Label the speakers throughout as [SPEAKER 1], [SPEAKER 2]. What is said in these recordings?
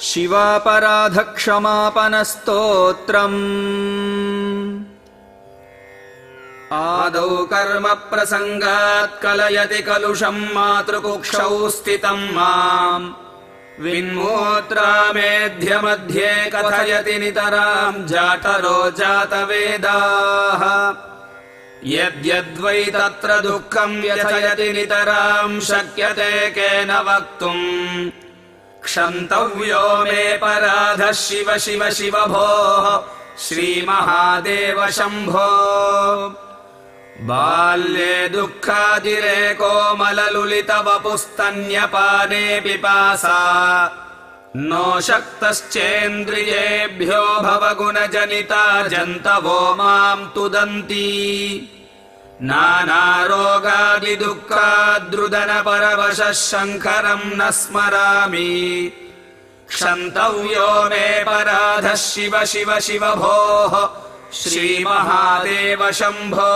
[SPEAKER 1] शिवापराधक्षमापनस्तोत्रम् आदौ कर्म प्रसंगात् कलयति कलुषम् मातृकुक्षौ स्थितम् माम् विन्मूत्रामेध्यमध्ये कथयति नितराम् जाटरो जातवेदाः यद्यद्वै तत्र दुःखम् व्यथयति नितराम् शक्यते केन वक्तुम् क्षन्तव्यो मे पराधः शिव शिव शिव भोः श्रीमहादेव शम्भो बाल्ये दुःखातिरेको मललुलितवपुस्तन्यपाने पिपासा नो शक्तश्चेन्द्रियेभ्यो भवगुणजनिता जन्तवो माम् तुदन्ति नानारोगादिदुःखाद्रुदनपरवशः शङ्करम् न स्मरामि क्षन्तव्यो मे पराधः शिव शिव शिव भोः श्रीमहादेव शम्भो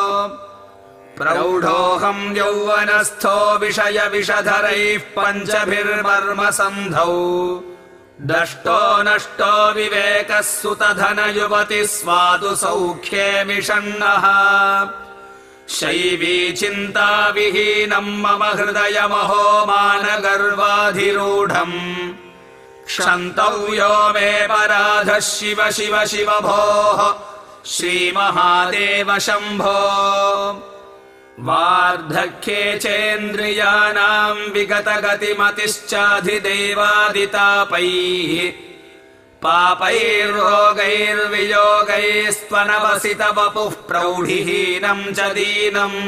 [SPEAKER 1] प्रौढोऽहम् यौवनस्थो विषय विषधरैः पञ्चभिर्मर्मसन्धौ दष्टो नष्टो विवेकः सुतधनयुवतिः स्वादु सौख्ये मिषन्नः शैवी चिन्ताविहीनम् मम हृदयमहो मानगर्वाधिरूढम् क्षन्तव्यो मे पराधः शिव शिव शिव भोः श्रीमहादेव शम्भो वार्धक्ये चेन्द्रियाणाम् विगतगतिमतिश्चाधिदैवादितापैः पापैर्रोगैर्वियोगैस्त्वनवसितवपुः प्रौढिहीनम् च दीनम्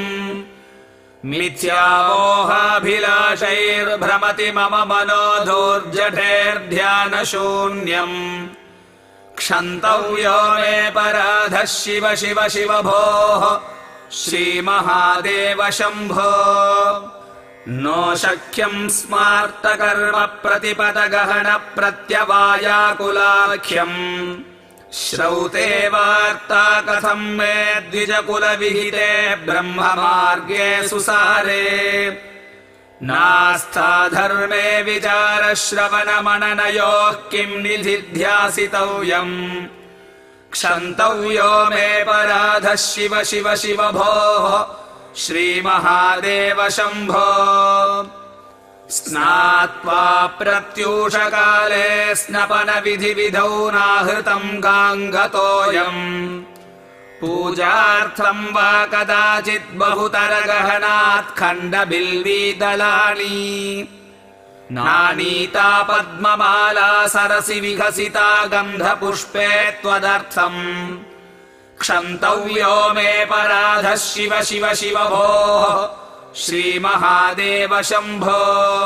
[SPEAKER 1] मिथ्यामोहाभिलाषैर्भ्रमति मम मनो धूर्जठेर्ध्यानशून्यम् क्षन्तव्यो मे पराधः शिव शिव शिव भोः श्रीमहादेव शम्भो नो शक्यम् स्मार्तकर्म प्रतिपदगहन प्रत्यवायाकुलाख्यम् श्रौते वार्ता कथम् मे द्विजकुलविहिते ब्रह्ममार्गे सुसारे नास्था धर्मे विचारश्रवणमननयोः किम् निधिध्यासितव्यम् क्षन्तव्यो मे पराधः शिव शिव शिव भोः श्रीमहादेव शम्भो स्नात्वा प्रत्यूषकाले स्नपनविधिविधौ नाहृतम् गाङ्गतोऽयम् पूजार्थम् वा कदाचित् बहुतरगहनात् खण्डबिल्वीदलानि नानीता पद्ममाला सरसि विकसिता गन्धपुष्पे त्वदर्थम् क्षन्तव्यो मे पराधः शिव शिव शिव भोः श्रीमहादेव शम्भो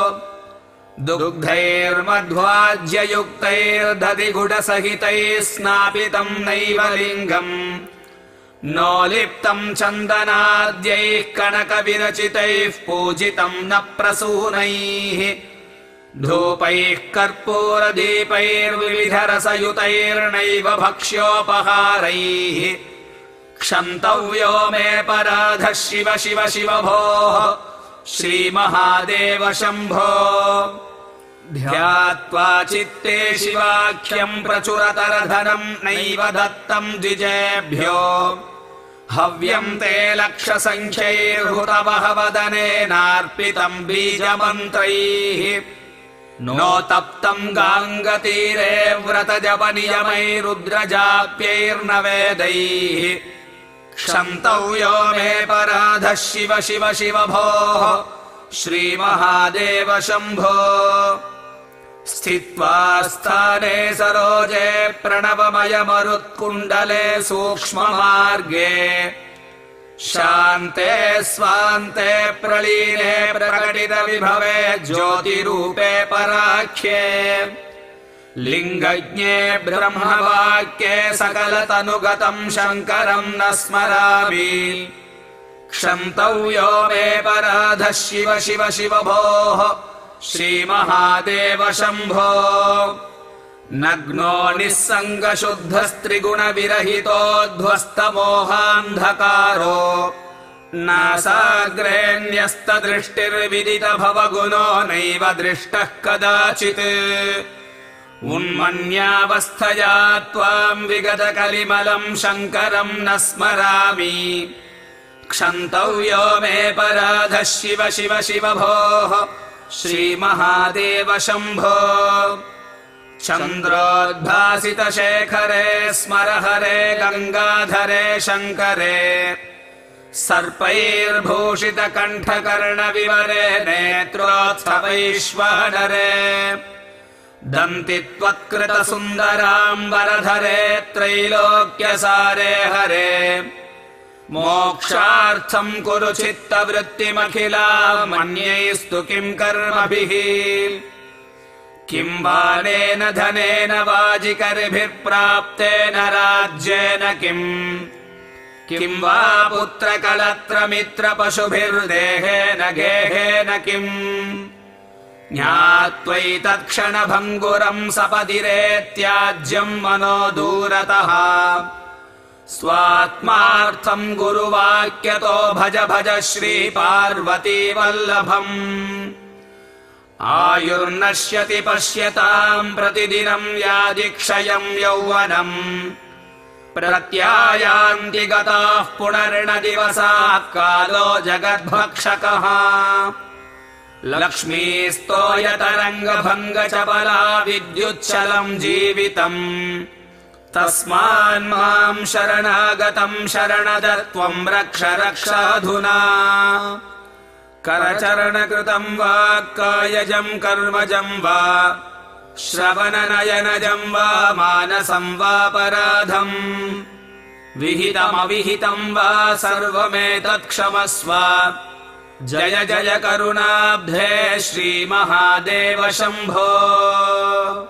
[SPEAKER 1] दुग्धैर्मध्वाज्ययुक्तैर्दधिगुडसहितैः स्नापितम् नैव लिङ्गम् नो लिप्तम् चन्दनाद्यैः कनकविरचितैः पूजितम् न प्रसूनैः धूपैः कर्पूरदीपैर्विविधरसयुतैर्नैव भक्ष्योपहारैः क्षन्तव्यो मे पराधः शिव शिव शिव भोः श्रीमहादेव शम्भो ध्यात्वा चित्ते शिवाख्यम् प्रचुरतरधनम् नैव दत्तम् द्विजेभ्यो हव्यम् ते लक्षसङ्ख्यैर्हुतवहवदनेनार्पितम् बीजमन्त्रैः नो तप्तम् गाङ्गतीरे व्रतजपनियमैरुद्रजाप्यैर्न वेदैः क्षन्तव्यो मे पराधः शिव शिव शिव भोः श्रीमहादेव शम्भो स्थित्वा स्थाने सरोजे प्रणवमयमरुत्कुण्डले सूक्ष्ममार्गे शान्ते स्वान्ते प्रलीने प्रकटितविभवे ज्योतिरूपे पराख्ये लिङ्गज्ञे ब्रह्मवाक्ये सकलतनुगतम् शङ्करम् न स्मरामि क्षन्तव्यो मे पराधः शिव शिव शिव भोः श्रीमहादेव शम्भो नग्नो निस्सङ्गशुद्धस्त्रिगुणविरहितोऽध्वस्तमोहान्धकारो नासाग्रेण्यस्तदृष्टिर्विदितभवगुणो नैव दृष्टः कदाचित् उन्मन्यावस्थया त्वाम् विगतकलिमलम् शङ्करम् न स्मरामि क्षन्तव्यो मे पराधः शिव शिव शिव भोः श्रीमहादेव शम्भो चन्द्रोद्भासितशेखरे स्मर हरे गङ्गाधरे शङ्करे सर्पैर्भूषितकण्ठकर्णविवरे नेत्रोत्सवैश्वानरे दन्ति त्वत्कृतसुन्दराम्बरधरे त्रैलोक्यसारे हरे मोक्षार्थम् कुरु चित्तवृत्तिमखिलाम् अन्यैस्तु किम् कर्मभिः किम् बालेन धनेन वाजिकर्भिर्प्राप्तेन राज्येन किम् वा पुत्रकलत्रमित्रपशुभिर्देहेन गेहेन किम् ज्ञात्वैतत्क्षणभङ्गुरम् सपदिरेत्याज्यम् मनो दूरतः स्वात्मार्थम् गुरुवाक्यतो भज भज श्रीपार्वती वल्लभम् आयुर्नश्यति पश्यताम् प्रतिदिनम् यादिक्षयम् यौवनम् प्रत्यायान्ति गताः पुनर्न दिवसाः कालो जगद्भक्षकः लक्ष्मीस्तोयतरङ्गभङ्गचपला विद्युच्चलम् जीवितम् तस्मान्माम् शरणागतम् शरणद त्वम् रक्ष रक्षाधुना करचरणकृतम् वा कायजम् कर्मजम् वा श्रवणनयनजम् वा मानसम् वापराधम् विहितमविहितम् वा सर्वमेतत्क्षमस्व जय जय करुणाब्धे श्रीमहादेव शम्भो।